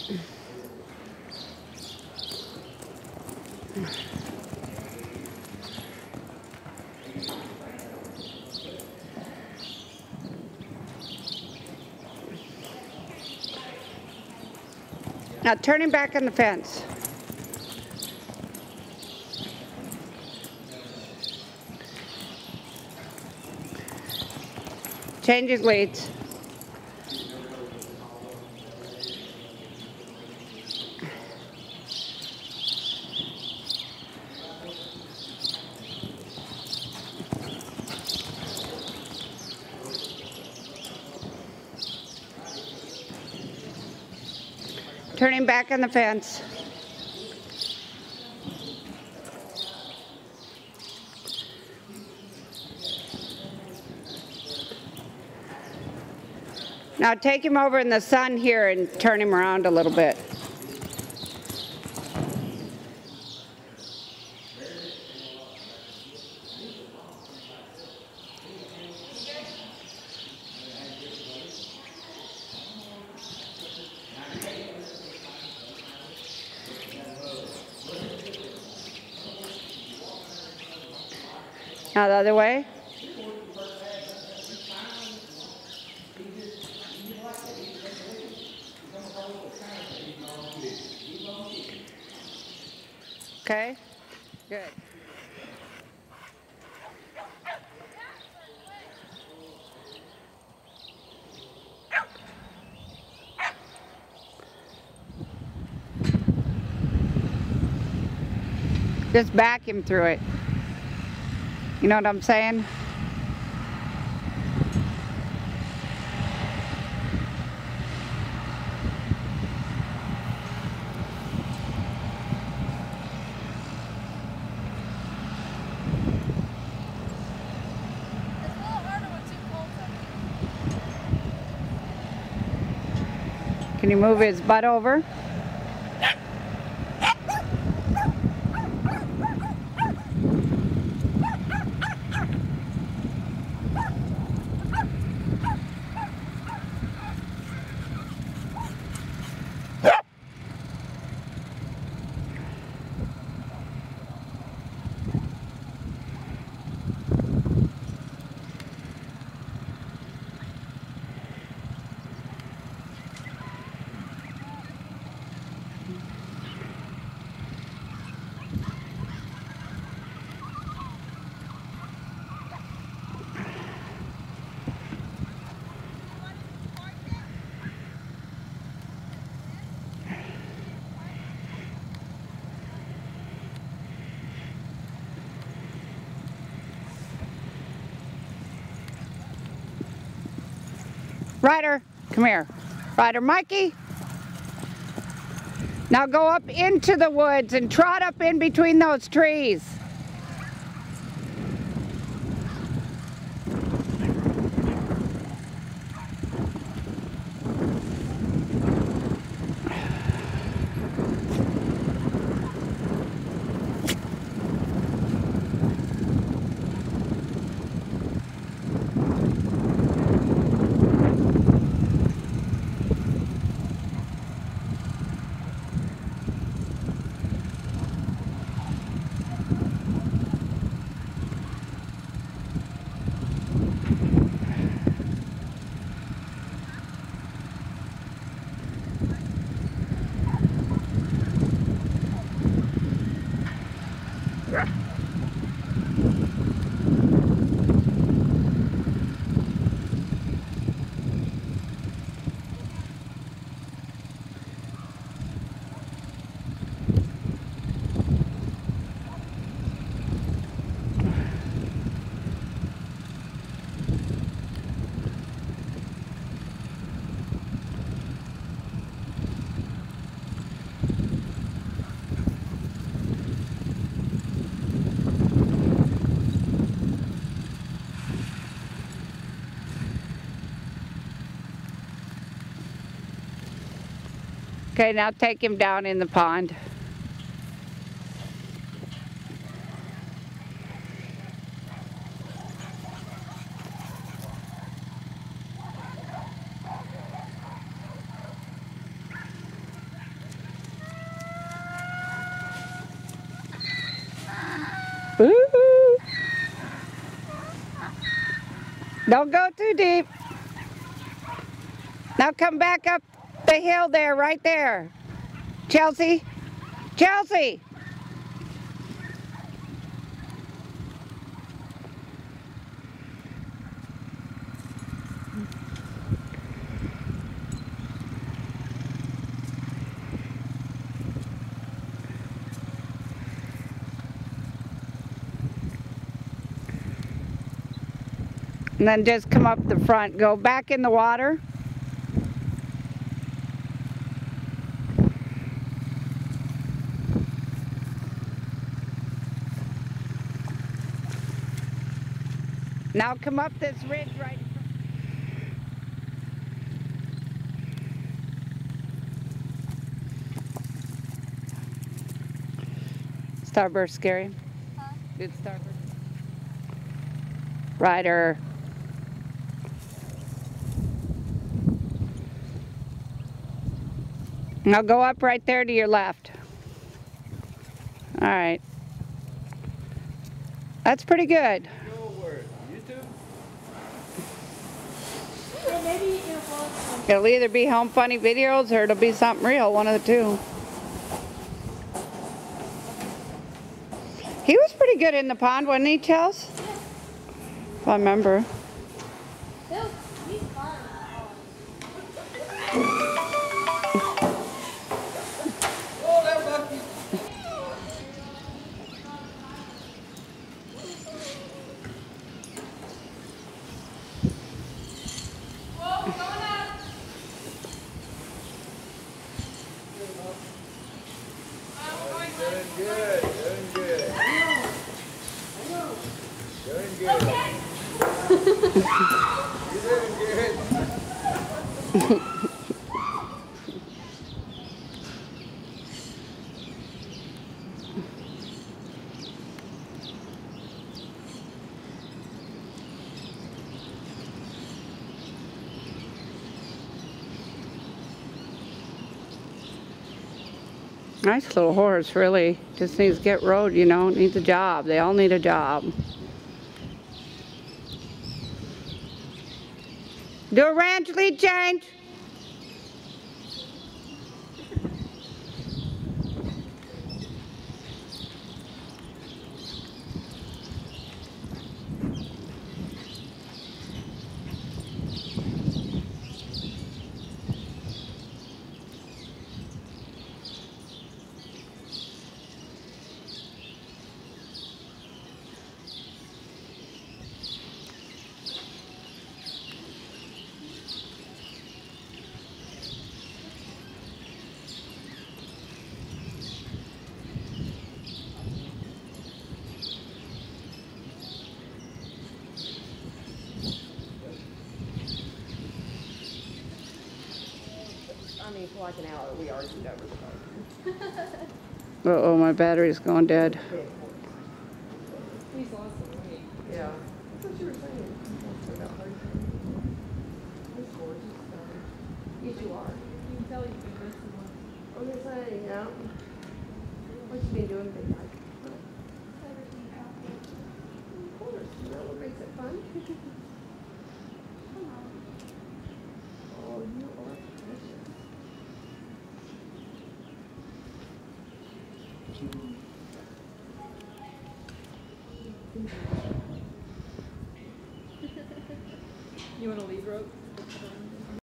Now turn him back on the fence. Change his leads. Turn him back on the fence. Now take him over in the sun here and turn him around a little bit. Now the other way. Okay, good. Just back him through it. You know what I'm saying? Can you move his butt over? Ryder, come here. Ryder, Mikey. Now go up into the woods and trot up in between those trees. Okay, now take him down in the pond. Don't go too deep. Now come back up the hill there, right there. Chelsea, Chelsea. And then just come up the front, go back in the water. Now come up this ridge right in front. Starburst scary? Huh? Did Starburst? Ryder. Now go up right there to your left. All right. That's pretty good. It'll either be home funny videos or it'll be something real, one of the two. He was pretty good in the pond, wasn't he, Chels? Yeah. If I remember. Nice little horse, really. Just needs to get rode, you know, needs a job. They all need a job. Do a ranch lead change. I mean, for like an hour, we argued over the phone. Uh-oh, my battery's going dead. He's lost some weight. Yeah. That's what you were saying. He's gorgeous. Yes, you are. You can tell you've been missing one. I was going to say, yeah. What you been doing, big guy? Of course. You know what makes it fun? Oh, you are precious. You want a lead rope?